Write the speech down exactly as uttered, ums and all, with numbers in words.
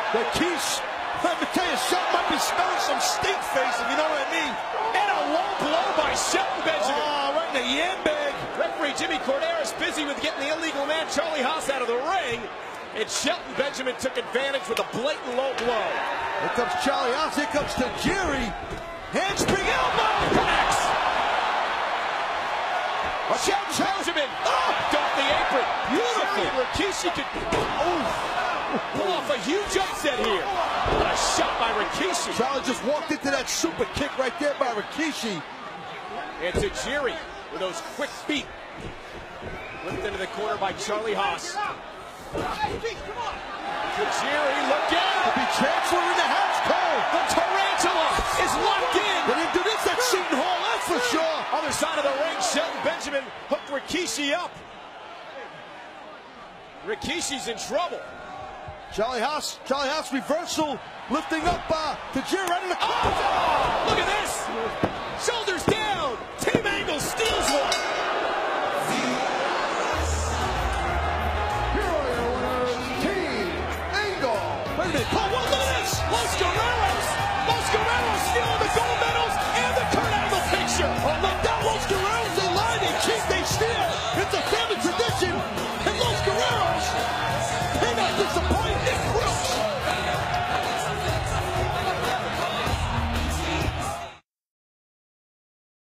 Rikishi, let me tell you, Shelton might be smelling some stink face, if you know what I mean. And a low blow by Shelton Benjamin. Oh, right in the yam bag. Referee Jimmy Cordero is busy with getting the illegal man Charlie Haas out of the ring. And Shelton Benjamin took advantage with a blatant low blow. Here comes Charlie Haas, here comes Tajiri. Handspring elbow! Connects. Shelton Benjamin up off the apron. Beautiful. And Rikishi could oh, pull off a huge upset here. What a shot by Rikishi. Charlie just walked into that super kick right there by Rikishi. And Tajiri with those quick feet. Whipped into the corner by Charlie Haas. Tajiri looking. To be transferred in the house cold. The tarantula is locked in. They didn't do this at Seton Hall, that's for sure. Other side of the ring, Shelton Benjamin hooked Rikishi up. Rikishi's in trouble. Charlie Haas, Charlie Haas reversal, lifting up uh, Tajiri right in the corner. Oh, look at this. Shoulders down.